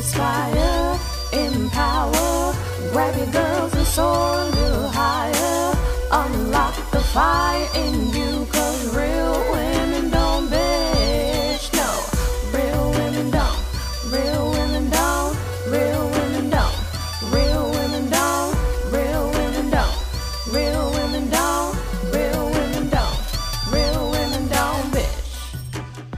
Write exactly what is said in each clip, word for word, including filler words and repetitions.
inspire, empower, grab your girls and soar a little higher. Unlock the fire in you, cause real women don't bitch, no. Real women don't, real women don't, real women don't, real women don't, real women don't, real women don't, real women don't, real women don't bitch.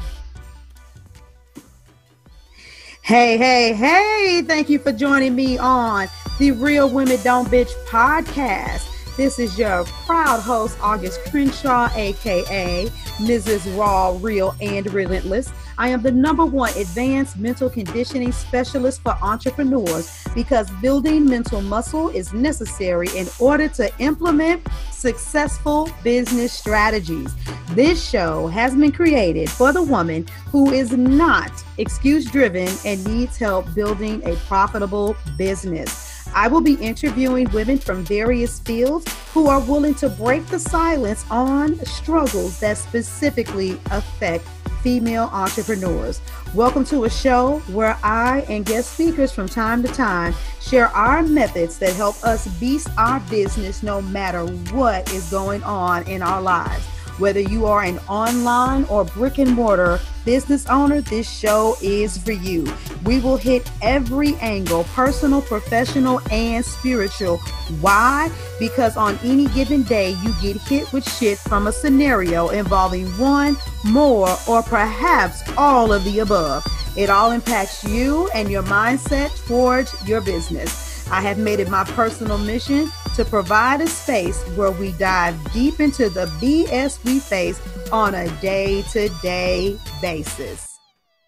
Hey, hey, hey, thank you for joining me on the Real Women Don't Bitch podcast. This is your proud host, August Crenshaw, aka Missus Raw, Real, and Relentless. I am the number one advanced mental conditioning specialist for entrepreneurs because building mental muscle is necessary in order to implement successful business strategies. This show has been created for the woman who is not excuse-driven and needs help building a profitable business. I will be interviewing women from various fields who are willing to break the silence on struggles that specifically affect female entrepreneurs. Welcome to a show where I and guest speakers from time to time share our methods that help us beast our business no matter what is going on in our lives. Whether you are an online or brick and mortar business owner, this show is for you. We will hit every angle, personal, professional, and spiritual. Why? Because on any given day, you get hit with shit from a scenario involving one, more, or perhaps all of the above. It all impacts you and your mindset towards your business. I have made it my personal mission to provide a space where we dive deep into the B S we face on a day-to-day basis.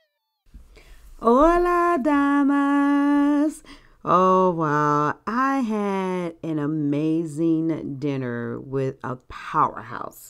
Hola, damas. Oh, wow. I had an amazing dinner with a powerhouse.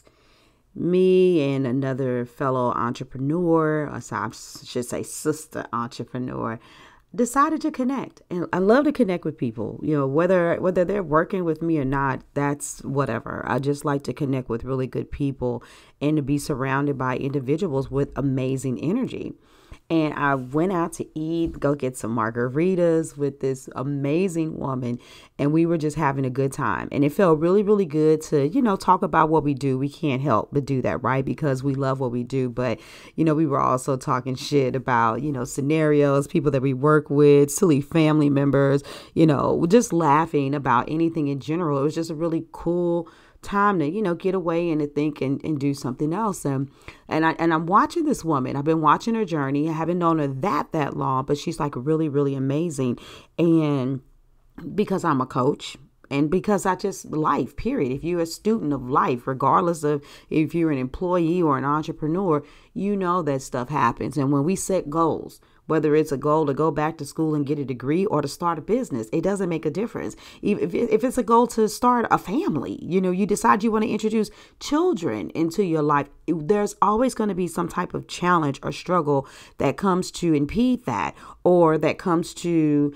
Me and another fellow entrepreneur, or I should say sister entrepreneur, decided to connect. And I love to connect with people, you know, whether whether they're working with me or not, that's whatever. I just like to connect with really good people and to be surrounded by individuals with amazing energy. And I went out to eat, go get some margaritas with this amazing woman. And we were just having a good time. And it felt really, really good to, you know, talk about what we do. We can't help but do that, right? Because we love what we do. But, you know, we were also talking shit about, you know, scenarios, people that we work with, silly family members, you know, just laughing about anything in general. It was just a really cool time to, you know, get away and to think and, and do something else. And and I and I'm watching this woman. I've been watching her journey. I haven't known her that that long, but she's like really, really amazing. And because I'm a coach and because I just life, period. If you're a student of life, regardless of if you're an employee or an entrepreneur, you know that stuff happens. And when we set goals, whether it's a goal to go back to school and get a degree or to start a business, it doesn't make a difference. If, if it's a goal to start a family, you know, you decide you want to introduce children into your life, there's always going to be some type of challenge or struggle that comes to impede that, or that comes to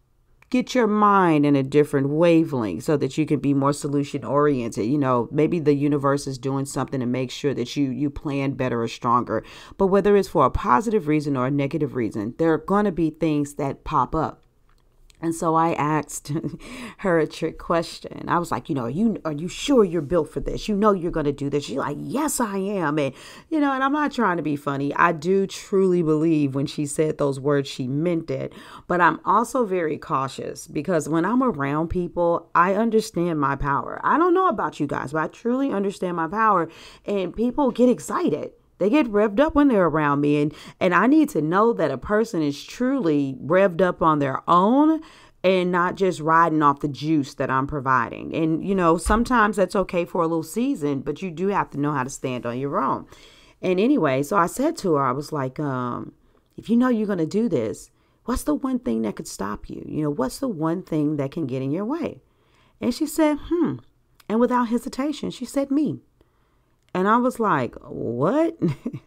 get your mind in a different wavelength so that you can be more solution oriented. You know, maybe the universe is doing something to make sure that you you plan better or stronger. But whether it's for a positive reason or a negative reason, there are going to be things that pop up. And so I asked her a trick question. I was like, you know, are you are you sure you're built for this? You know you're going to do this. She's like, yes, I am. And, you know, and I'm not trying to be funny. I do truly believe when she said those words, she meant it. But I'm also very cautious because when I'm around people, I understand my power. I don't know about you guys, but I truly understand my power. And people get excited. They get revved up when they're around me. And, and I need to know that a person is truly revved up on their own and not just riding off the juice that I'm providing. And, you know, sometimes that's okay for a little season, but you do have to know how to stand on your own. And anyway, so I said to her, I was like, um, if you know you're going to do this, what's the one thing that could stop you? You know, what's the one thing that can get in your way? And she said, hmm. And without hesitation, she said, me. And I was like, what?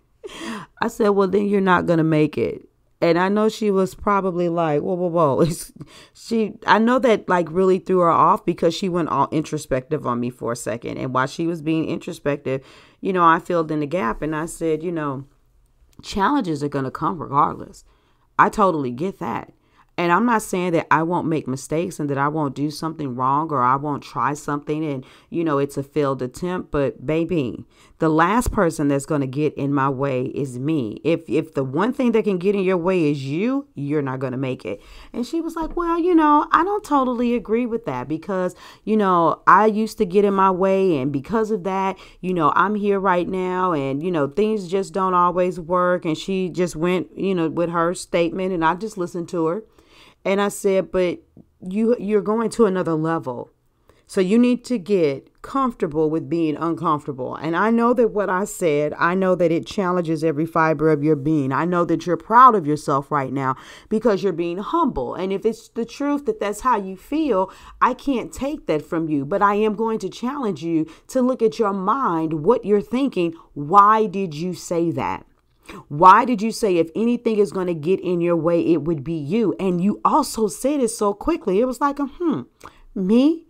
I said, well, then you're not going to make it. And I know she was probably like, whoa, whoa, whoa. she, I know that like really threw her off because she went all introspective on me for a second. And while she was being introspective, you know, I filled in the gap and I said, you know, challenges are going to come regardless. I totally get that. And I'm not saying that I won't make mistakes and that I won't do something wrong or I won't try something and, you know, it's a failed attempt. But baby, the last person that's going to get in my way is me. If if the one thing that can get in your way is you, you're not going to make it. And she was like, well, you know, I don't totally agree with that because, you know, I used to get in my way. And because of that, you know, I'm here right now. And, you know, things just don't always work. And she just went, you know, with her statement and I just listened to her. And I said, but you, you're going to another level. So you need to get comfortable with being uncomfortable. And I know that what I said, I know that it challenges every fiber of your being. I know that you're proud of yourself right now because you're being humble. And if it's the truth that that's how you feel, I can't take that from you. But I am going to challenge you to look at your mind, what you're thinking. Why did you say that? Why did you say if anything is going to get in your way, it would be you? And you also said it so quickly. It was like, hmm, me?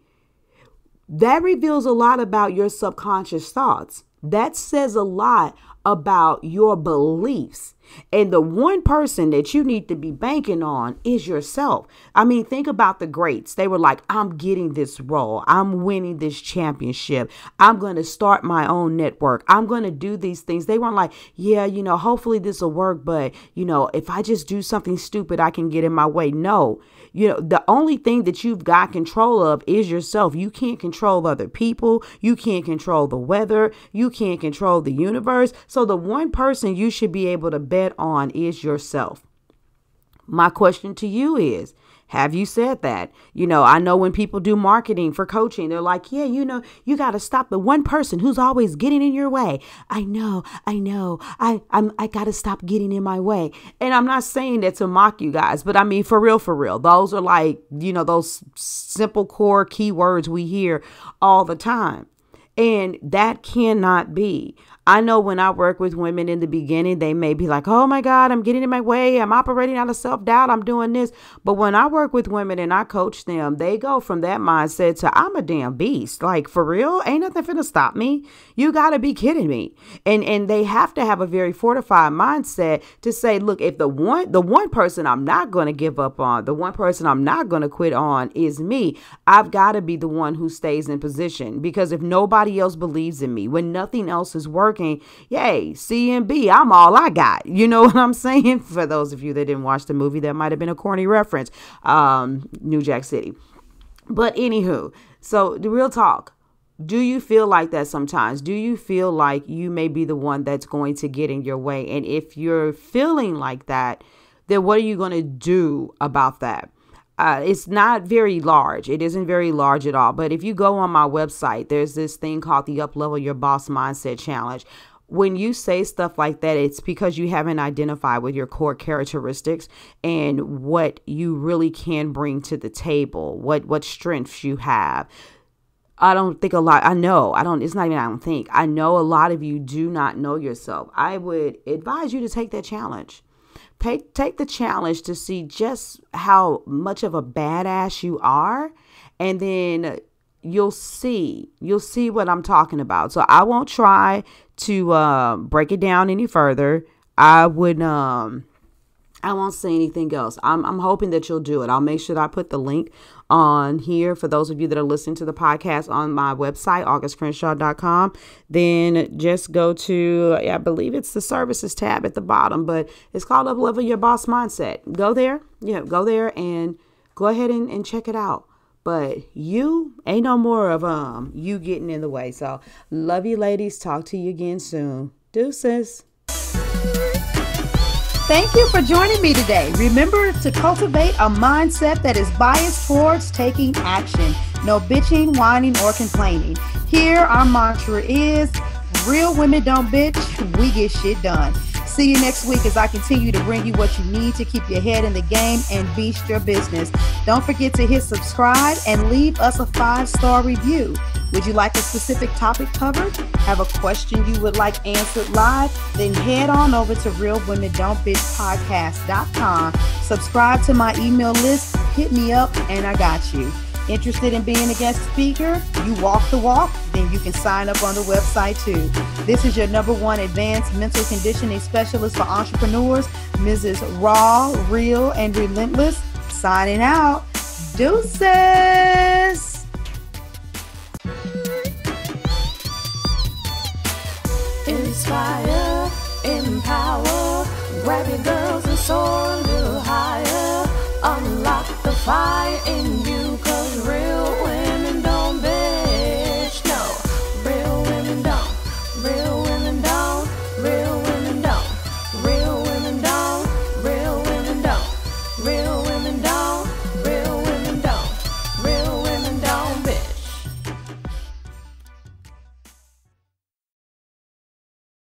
That reveals a lot about your subconscious thoughts. That says a lot about your beliefs. And the one person that you need to be banking on is yourself. I mean, think about the greats. They were like, I'm getting this role. I'm winning this championship. I'm going to start my own network. I'm going to do these things. They weren't like, yeah, you know, hopefully this will work. But, you know, if I just do something stupid, I can get in my way. No, you know, the only thing that you've got control of is yourself. You can't control other people. You can't control the weather. You can't control the universe. So the one person you should be able to bet on is yourself. My question to you is, have you said that? You know, I know when people do marketing for coaching, they're like, yeah, you know, you got to stop the one person who's always getting in your way. I know, I know, I, I'm, I got to stop getting in my way. And I'm not saying that to mock you guys, but I mean, for real, for real, those are like, you know, those simple core keywords we hear all the time. And that cannot be. I know when I work with women in the beginning, they may be like, oh my God, I'm getting in my way. I'm operating out of self-doubt. I'm doing this. But when I work with women and I coach them, they go from that mindset to I'm a damn beast. Like, for real, ain't nothing finna stop me. You got to be kidding me. And and they have to have a very fortified mindset to say, look, if the one the one person I'm not going to give up on, the one person I'm not going to quit on is me, I've got to be the one who stays in position. Because if nobody else believes in me, when nothing else is working, yay, C and B, I'm all I got. You know what I'm saying? For those of you that didn't watch the movie, that might have been a corny reference. Um, New Jack City. But anywho, so the real talk. Do you feel like that sometimes? Do you feel like you may be the one that's going to get in your way? And if you're feeling like that, then what are you going to do about that? Uh, it's not very large. It isn't very large at all. But if you go on my website, there's this thing called the Uplevel Your Boss Mindset Challenge. When you say stuff like that, it's because you haven't identified with your core characteristics and what you really can bring to the table, what, what strengths you have. I don't think a lot, I know, I don't, it's not even, I don't think, I know a lot of you do not know yourself. I would advise you to take that challenge. Take, take the challenge to see just how much of a badass you are. And then you'll see, you'll see what I'm talking about. So I won't try to uh, break it down any further. I would, um, I won't say anything else. I'm, I'm hoping that you'll do it. I'll make sure that I put the link on here for those of you that are listening to the podcast on my website, august crenshaw dot com. Then just go to, I believe it's the services tab at the bottom, but it's called Uplevel Your Boss Mindset. Go there. Yeah, go there and go ahead and, and check it out. But you ain't no more of um you getting in the way. So love you, ladies. Talk to you again soon. Deuces. Thank you for joining me today. Remember to cultivate a mindset that is biased towards taking action. No bitching, whining, or complaining. Here, our mantra is, real women don't bitch, we get shit done. See you next week as I continue to bring you what you need to keep your head in the game and beast your business. Don't forget to hit subscribe and leave us a five-star review. Would you like a specific topic covered? Have a question you would like answered live? Then head on over to real women don't bitch podcast dot com. Subscribe to my email list, hit me up, and I got you. Interested in being a guest speaker? You walk the walk? Then you can sign up on the website too. This is your number one advanced mental conditioning specialist for entrepreneurs, Missus Raw, Real, and Relentless. signing out. Deuces. Inspire, empower, grab your girls and soar a little higher. Unlock the fire in you.